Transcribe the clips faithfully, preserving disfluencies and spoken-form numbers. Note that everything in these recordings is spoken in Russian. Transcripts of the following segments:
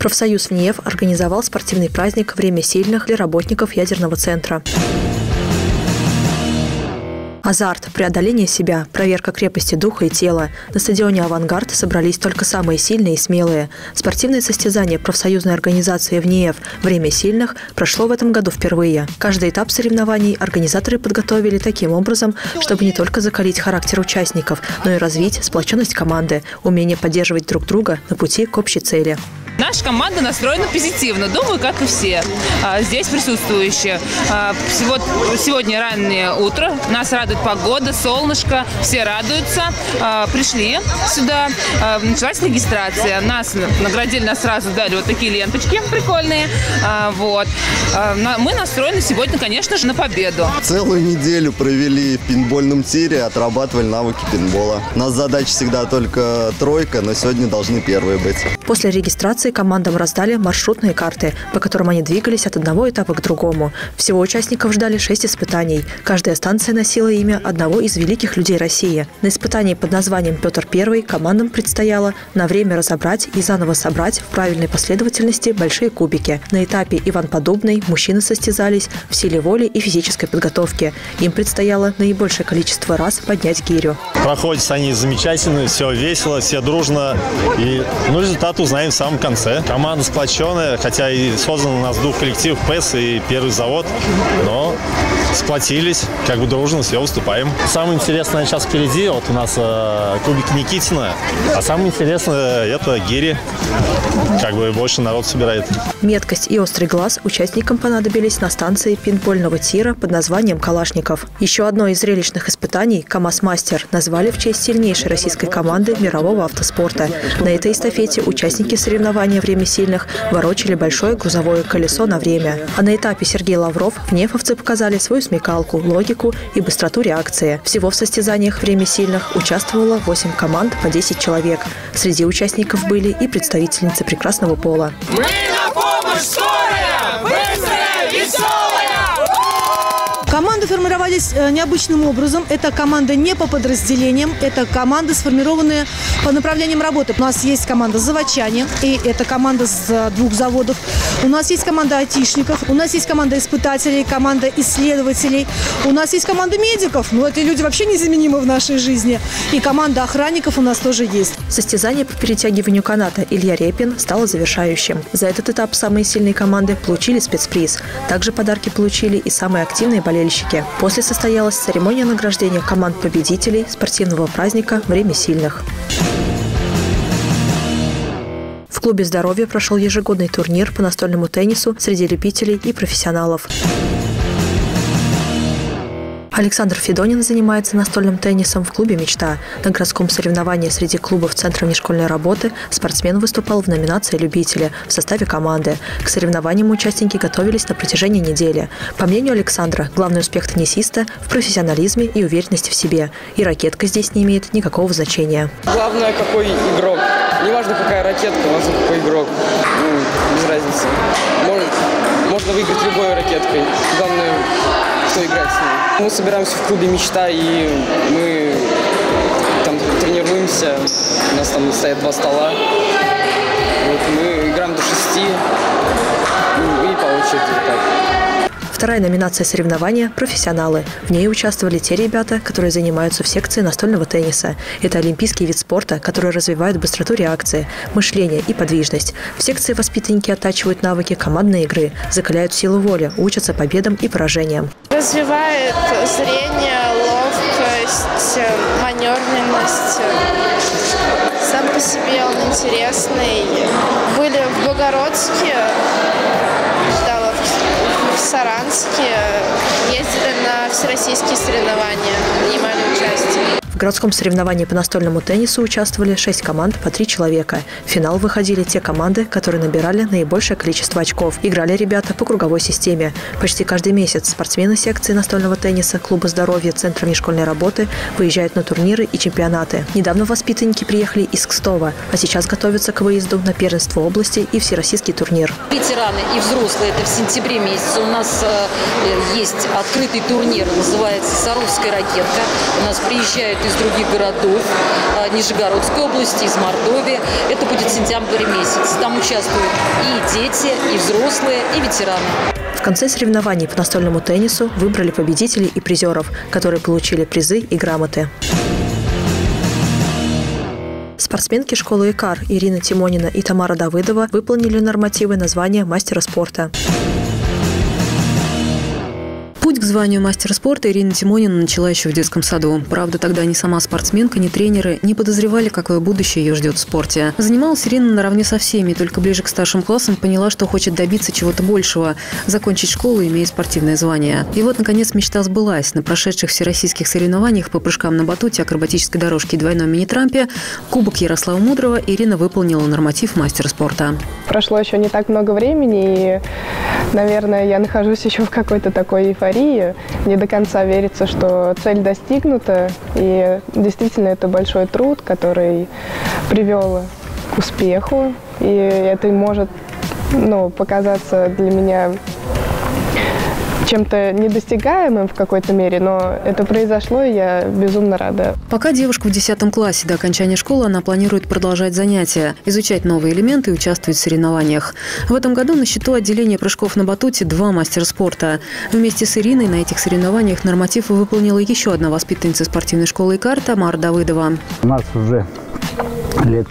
Профсоюз ВНИЕФ организовал спортивный праздник «Время сильных» для работников ядерного центра. Азарт, преодоление себя, проверка крепости духа и тела. На стадионе «Авангард» собрались только самые сильные и смелые. Спортивное состязание профсоюзной организации ВНИЕФ «Время сильных» прошло в этом году впервые. Каждый этап соревнований организаторы подготовили таким образом, чтобы не только закалить характер участников, но и развить сплоченность команды, умение поддерживать друг друга на пути к общей цели. Наша команда настроена позитивно, думаю, как и все а, здесь присутствующие. А, сегодня раннее утро, нас радует погода, солнышко, все радуются. А, пришли сюда, а, началась регистрация. Нас наградили, нас сразу дали вот такие ленточки прикольные. А, вот. а, мы настроены сегодня, конечно же, на победу. Целую неделю провели в пейнтбольном тире, отрабатывали навыки пейнтбола. У нас задача всегда только тройка, но сегодня должны первые быть. После регистрации командам раздали маршрутные карты, по которым они двигались от одного этапа к другому. Всего участников ждали шесть испытаний. Каждая станция носила имя одного из великих людей России. На испытании под названием «Петр Первый» командам предстояло на время разобрать и заново собрать в правильной последовательности большие кубики. На этапе «Иван Подобный» мужчины состязались в силе воли и физической подготовке. Им предстояло наибольшее количество раз поднять гирю. Проходят они замечательно, все весело, все дружно. И ну, результат узнаем в самом конце. Команда сплоченная, хотя и создан у нас двух коллективов ПЭС и первый завод, но сплотились, как бы дружно, все выступаем. Самое интересное сейчас впереди, вот у нас э, кубик Никитина, а самое интересное это гири, как бы больше народ собирает. Меткость и острый глаз участникам понадобились на станции пейнтбольного тира под названием «Калашников». Еще одно из зрелищных испытаний «КамАЗ-мастер» назвали в честь сильнейшей российской команды мирового автоспорта. На этой эстафете участники соревнований «Время сильных» ворочали большое грузовое колесо на время. А на этапе Сергей Лавров внефовцы показали свою смекалку, логику и быстроту реакции. Всего в состязаниях «Время сильных» участвовало восемь команд по десять человек. Среди участников были и представительницы прекрасного пола. Мы на помощь скорая! Быстрая, веселая! Команды формировались необычным образом. Это команда не по подразделениям, это команды, сформированные по направлениям работы. У нас есть команда «Заводчане», и это команда с двух заводов. У нас есть команда айтишников, у нас есть команда испытателей, команда исследователей. У нас есть команда медиков, но эти люди вообще незаменимы в нашей жизни. И команда охранников у нас тоже есть. Состязание по перетягиванию каната Илья Репин стало завершающим. За этот этап самые сильные команды получили спецприз. Также подарки получили и самые активные болельщики. После состоялась церемония награждения команд-победителей спортивного праздника «Время сильных». В клубе «Здоровье» прошел ежегодный турнир по настольному теннису среди любителей и профессионалов. Александр Федонин занимается настольным теннисом в клубе «Мечта». На городском соревновании среди клубов Центра внешкольной работы спортсмен выступал в номинации «Любители» в составе команды. К соревнованиям участники готовились на протяжении недели. По мнению Александра, главный успех теннисиста в профессионализме и уверенности в себе. И ракетка здесь не имеет никакого значения. Главное, какой игрок. Неважно, какая ракетка, важно, какой игрок. Ну, без разницы. Можно, можно выиграть любой ракеткой. Главное, кто играет с ней. Мы собираемся в клубе «Мечта», и мы там тренируемся. У нас там стоят два стола. Вот, мы играем до шести и по очереди так. Вторая номинация соревнования – «Профессионалы». В ней участвовали те ребята, которые занимаются в секции настольного тенниса. Это олимпийский вид спорта, который развивает быстроту реакции, мышление и подвижность. В секции воспитанники оттачивают навыки командной игры, закаляют силу воли, учатся победам и поражениям. Развивает зрение, ловкость, маневренность. Сам по себе он интересный. Были в Богородске, в Саранске, ездили на всероссийские соревнования, принимали участие. В городском соревновании по настольному теннису участвовали шесть команд по три человека. В финал выходили те команды, которые набирали наибольшее количество очков. Играли ребята по круговой системе. Почти каждый месяц спортсмены секции настольного тенниса клуба «Здоровье» Центра внешкольной работы выезжают на турниры и чемпионаты. Недавно воспитанники приехали из Кстова, а сейчас готовятся к выезду на первенство области и всероссийский турнир. Ветераны и взрослые, это в сентябре месяце. У нас э, есть открытый турнир, называется «Саровская ракетка». У нас приезжают из других городов, Нижегородской области, из Мордовии. Это будет сентябрь месяц. Там участвуют и дети, и взрослые, и ветераны. В конце соревнований по настольному теннису выбрали победителей и призеров, которые получили призы и грамоты. Спортсменки школы ИКАР Ирина Тимонина и Тамара Давыдова выполнили нормативы на звание мастера спорта. Путь к званию мастера спорта Ирина Тимонина начала еще в детском саду. Правда, тогда ни сама спортсменка, ни тренеры не подозревали, какое будущее ее ждет в спорте. Занималась Ирина наравне со всеми, только ближе к старшим классам поняла, что хочет добиться чего-то большего – закончить школу, имея спортивное звание. И вот, наконец, мечта сбылась. На прошедших всероссийских соревнованиях по прыжкам на батуте, акробатической дорожке и двойном мини-трампе Кубок Ярослава Мудрого Ирина выполнила норматив мастера спорта. Прошло еще не так много времени, и, наверное, я нахожусь еще в какой-то такой эйфории. Не до конца верится, что цель достигнута, и действительно это большой труд, который привел к успеху, и это может, ну, показаться для меня чем-то недостигаемым в какой-то мере, но это произошло, и я безумно рада. Пока девушка в десятом классе, до окончания школы она планирует продолжать занятия, изучать новые элементы и участвовать в соревнованиях. В этом году на счету отделения прыжков на батуте два мастера спорта. Вместе с Ириной на этих соревнованиях норматив выполнила еще одна воспитанница спортивной школы ИКАР Тамара Давыдова. У нас уже лет,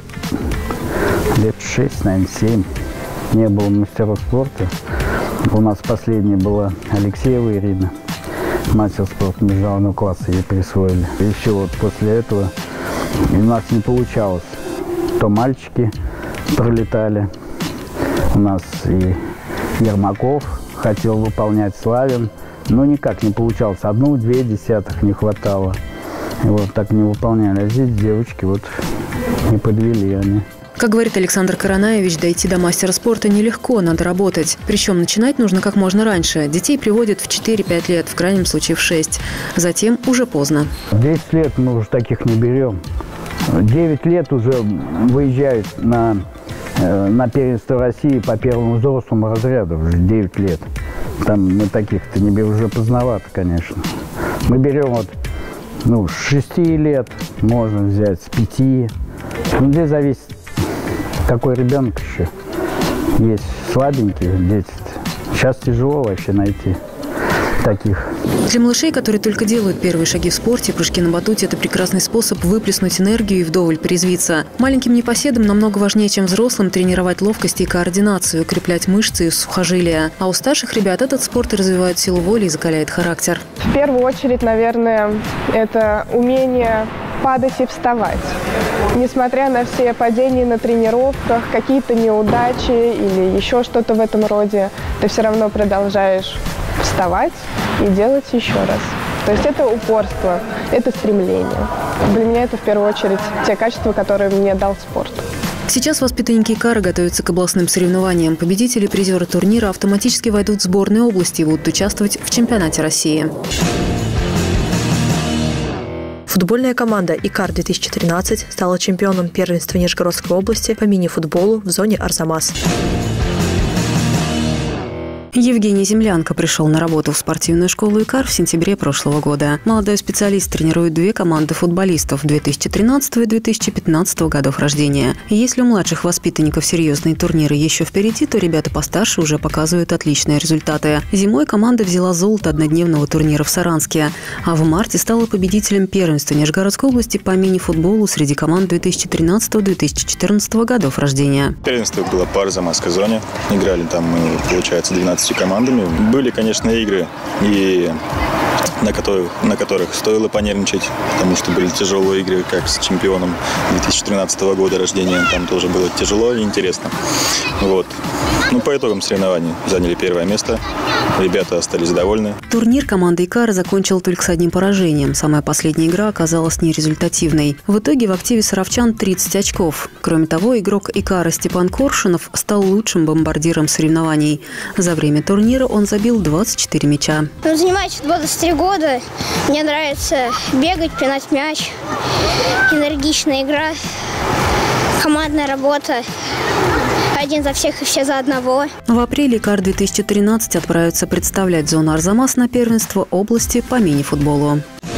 лет шесть, наверное, семь не было мастеров спорта. У нас последняя была Алексеева Ирина, мастер спорта международного класса, ей присвоили. И еще вот после этого у нас не получалось. То мальчики пролетали, у нас и Ермаков хотел выполнять, Славин, но никак не получалось. Одну-две десятых не хватало. И вот так не выполняли. А здесь девочки вот не подвели они. Как говорит Александр Коронаевич, дойти до мастера спорта нелегко, надо работать. Причем начинать нужно как можно раньше. Детей приводят в четыре-пять лет, в крайнем случае в шесть. Затем уже поздно. десять лет мы уже таких не берем. девять лет уже выезжают на, на первенство России по первому взрослому разряду. Уже девять лет. Там мы таких-то не берем, уже поздновато, конечно. Мы берем вот, ну, с шести лет можно взять, с пяти. Ну, здесь зависит, какой ребенок еще. Есть слабенькие дети. Сейчас тяжело вообще найти таких. Для малышей, которые только делают первые шаги в спорте, прыжки на батуте – это прекрасный способ выплеснуть энергию и вдоволь порезвиться. Маленьким непоседам намного важнее, чем взрослым, тренировать ловкость и координацию, укреплять мышцы и сухожилия. А у старших ребят этот спорт развивает силу воли и закаляет характер. В первую очередь, наверное, это умение падать и вставать. Несмотря на все падения на тренировках, какие-то неудачи или еще что-то в этом роде, ты все равно продолжаешь вставать и делать еще раз. То есть это упорство, это стремление. Для меня это в первую очередь те качества, которые мне дал спорт. Сейчас воспитанники ИКАРа готовятся к областным соревнованиям. Победители и призеры турнира автоматически войдут в сборные области и будут участвовать в чемпионате России. Футбольная команда ИКАР-две тысячи тринадцать стала чемпионом первенства Нижегородской области по мини-футболу в зоне Арзамас. Евгений Землянко пришел на работу в спортивную школу ИКАР в сентябре прошлого года. Молодой специалист тренирует две команды футболистов две тысячи тринадцатого и две тысячи пятнадцатого годов рождения. И если у младших воспитанников серьезные турниры еще впереди, то ребята постарше уже показывают отличные результаты. Зимой команда взяла золото однодневного турнира в Саранске, а в марте стала победителем первенства Нижегородской области по мини-футболу среди команд две тысячи тринадцатого - две тысячи четырнадцатого годов рождения. Первенство было по Арзамасской зоне. Играли там мы, получается, двенадцатью командами. Были, конечно, игры, и на которых, на которых стоило понервничать, потому что были тяжелые игры, как с чемпионом две тысячи тринадцатого года рождения. Там тоже было тяжело и интересно. Вот. Ну, по итогам соревнований заняли первое место. Ребята остались довольны. Турнир команды ИКАРа закончил только с одним поражением. Самая последняя игра оказалась нерезультативной. В итоге в активе саровчан тридцать очков. Кроме того, игрок ИКАРа Степан Коршунов стал лучшим бомбардиром соревнований. За время турнира он забил двадцать четыре мяча. Ну, занимаюсь футболом двадцать три года. Мне нравится бегать, пинать мяч. Энергичная игра, командная работа. Один за всех и все за одного. В апреле ИКАР-две тысячи тринадцать отправится представлять зону Арзамас на первенство области по мини-футболу.